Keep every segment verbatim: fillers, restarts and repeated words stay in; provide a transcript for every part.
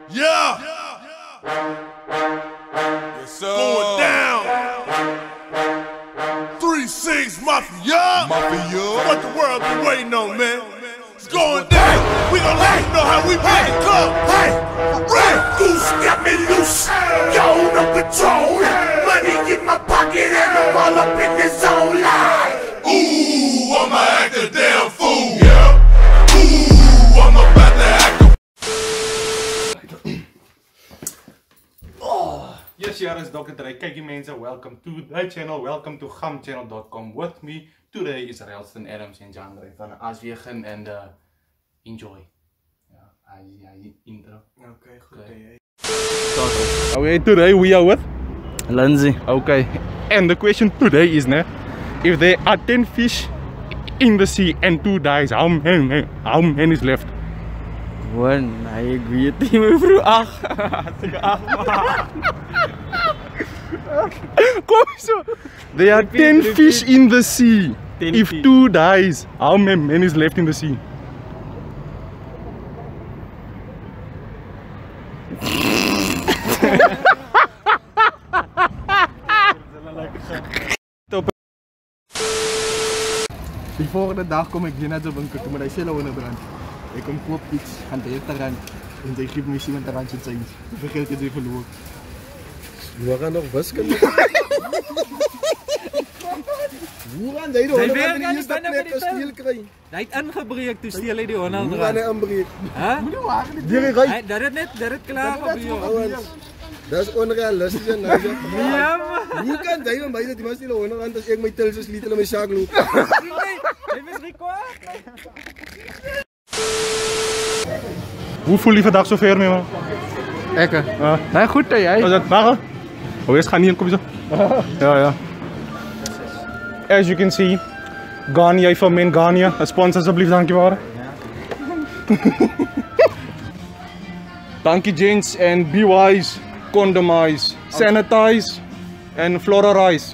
Yeah. Yes, sir. Going down. Three six Mafia. Mafia. What the world been waiting on, man? It's going down. We gon' let you know how we play the club. Hey, right. Goose got me loose. Go on the patrol. Money in my pocket and I'm all up in the zone line. Ooh, I'ma act a damn fool. Yeah. Ooh, I'm about to act a Yes, hier is Doctor Dre. Kykie mense, welcome to the channel, welcome to gam channel dot com. With me today is Ralston Adams and John Dre van Aswegen and uh, enjoy. Yeah, I, I intro. Okay, good day. Okay, today we are with Lindsay. Okay, and the question today is, ne, if there are ten fish in the sea and two dies, how many, how many is left? One, I agree with you, bro. Ach, Kom so. There are ten fish in the sea. If two dies, how many is left in the sea? Die volgende dag kom ik weer naar de winkel toe met die cellen onderbrand. Ik kom koop iets aan de eerste rand en zij geeft me zeventig rand change. Hoeveel geld is er verloren? We gaan nog wiskunde. Hoe gaan jy die Sy honderd weet rand in nie, die eerste binne plek by die gesteel kry? Hy het ingebreek toe steel hy die honderd Hoe gaan hy rand. inbreek? Hæ? Deur die ry. Hy dat dit net dat dit klaar gebeur. Ouens, dis onrealisties en nou. Ja man. Hoe kan jy met my dat die man steel honderd rand as ek my til so sliet hulle my saak loop? Hy is rekord. Hoe voel je vandaag zo ver mee, man? Ek? Ja. Nee, goed hè jij? Was dat mag? Oh, eerst gaan hier, kom zo. Ja, ja. As you can see, Garnier van Men Garnier. Een sponsor alsjeblieft, dankjewel. Dankie gents en be wise, condomize, sanitize en fluoride.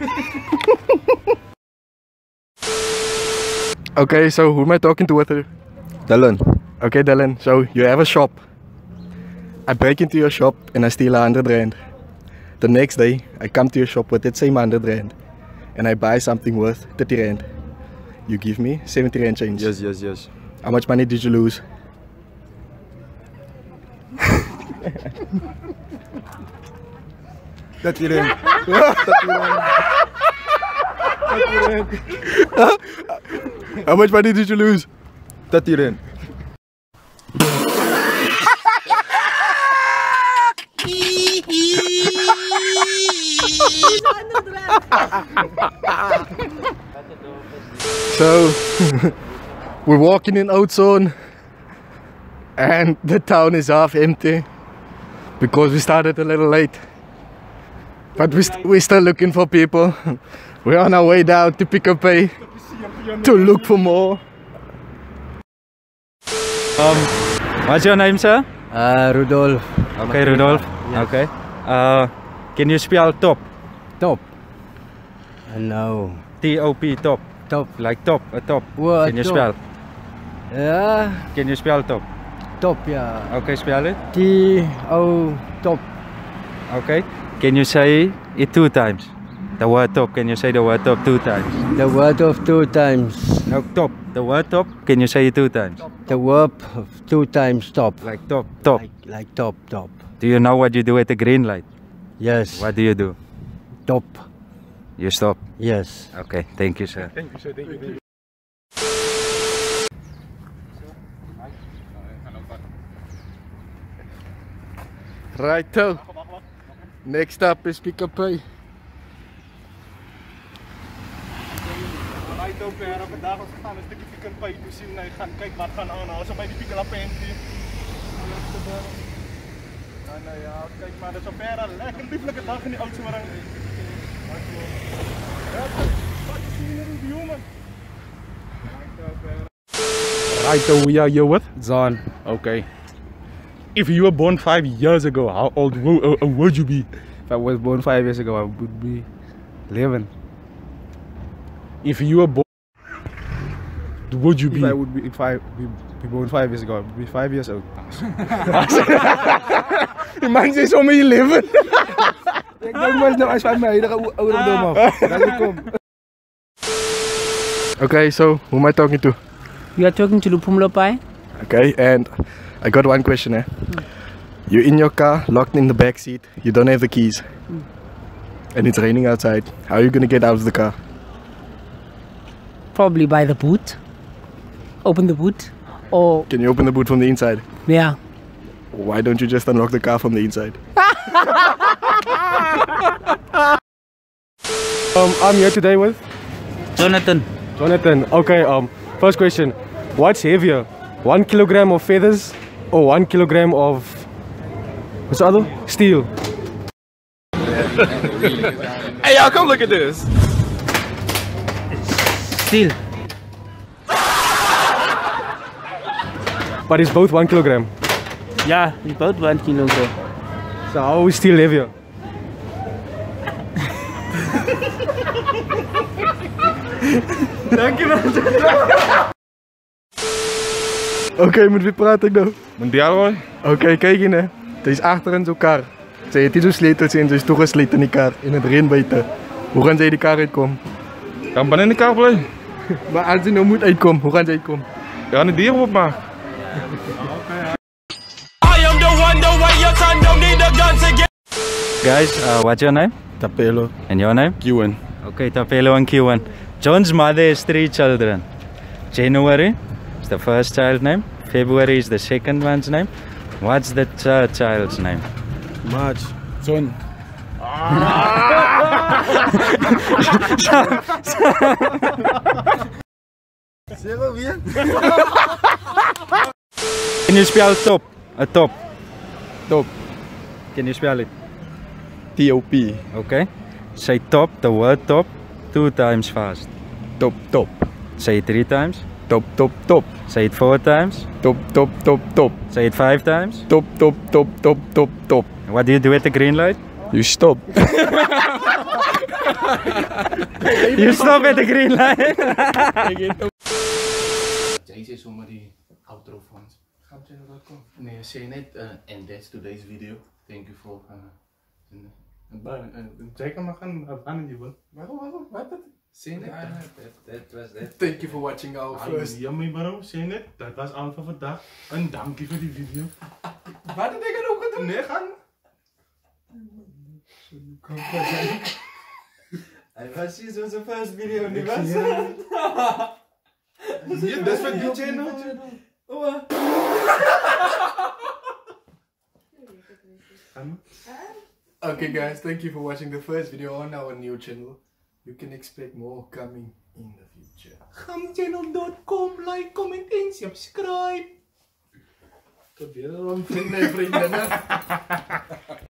Okay, so who am I talking to with her? Dylan. Okay Dylan, so you have a shop. I break into your shop and I steal a hundred rand. The next day, I come to your shop with that same hundred rand and I buy something worth thirty rand. You give me seventy rand change. Yes, yes, yes. How much money did you lose? thirty rand. How much money did you lose? thirty rand. So, we're walking in Oudtshoorn and the town is half empty because we started a little late. But we st we're still looking for people. We're on our way down to Pick n Pay to look for more. Um, what's your name, sir? Uh, Rudolf. Okay, Rudolf. Yes. Okay. Uh, can you spell top? Top. No. T O P, top. Top. Like top, a top. What? Can you top? spell? Yeah. Can you spell top? Top, yeah. Okay, spell it. T O top. Okay. Can you say it two times? The word top. Can you say the word top two times? The word of two times. No, top. The word top. Can you say it two times? The word of two times top. Like top, top. Like, like top, top. Do you know what you do at the green light? Yes. What do you do? Top. You stop. Yes. Okay. Thank you, sir. Thank you, sir. Thank you. Thank you. Right, so next up is Pick n Pay. Vanuit ook weer vandaag als we gaan een stukje Pick n Pay te zien. Nee, gaan kijken wat gaan aanhalen. Zo bij die Pick n Pay. Ja, nou ja, kijk maar, dat is een verre lekker lieflijke dag in die Oudtshoorn. Right, so we are here with Zon. Okay. If you were born five years ago, how old wo- uh, uh, would you be? If I was born five years ago, I would be eleven. If you were born would you If be? I would be five, be, be born five years ago, I would be five years old. Die man is om eleven. Ik denk maar nou als van mij, dan gaan we ouderdom af. Dat is kom. Okay, so who am I talking to? You are talking to Lupumlo Pai? Okay, and I got one question eh. You're in your car, locked in the back seat, you don't have the keys. And it's raining outside. How are you gonna get out of the car? Probably by the boot. Open the boot. Or, Can you open the boot from the inside? yeah. Why don't you just unlock the car from the inside? Um, I'm here today with Jonathan. Jonathan. Okay, um, first question. What's heavier? One kilogram of feathers or one kilogram of what's the other? Steel. Hey y'all, come look at this. Still. But it's both one kilogram. Yeah, it's about one kilogram. So how is steel heavier? Okay, met wie praat ik nou? Met Dialroy? Oké, kijk in hè. Het is achter in zo'n kar. Ze heeft hier zo'n sleutels in, ze is toegesleten in die kar. In het reen buiten. Hoe gaan zij die kar uitkomen? Kan ben in de kar blijven? Maar als ze nou moet uitkomen, hoe gaan ze uitkomen? Ja, een dier op maken. Guys, uh, what's your name? Tapelo. And your name? Kiwan. Okay, Tapelo and Kiwan. John's mother has three children. January is the first child name. February is the second one's name. What's the third child's name? March. John. Zero weer? Can you spell top? A top. Top. Can you spell it? T O P. Okay. Say top, the word top, two times fast. Top, top. Say it three times. Top, top, top. Say it four times. Top, top, top, top. Say it five times. Top, top, top, top, top, top. What do you do at the green light? You stop. You stop at the green light. Jy sê sommer die outro vir ons. gam channel dot com. Nee, sê net uh, and that's today's video. Thank you for uh, jy kan maar gaan aan die wil. Waarom waarom wat het? Sê net that that was that. Thank you for watching our first. Ja my bro, sê net dit was al vir vandag. En dankie vir die video. Wat het ek nou gedoen? Nee, gaan. Hy was hier so se first video nie was. Nee, dis vir die channel. Okay guys, thank you for watching the first video on our new channel. You can expect more coming in the future. gam channel dot com, like, comment en subscribe. Tot weer, vrienden en vriendinnen.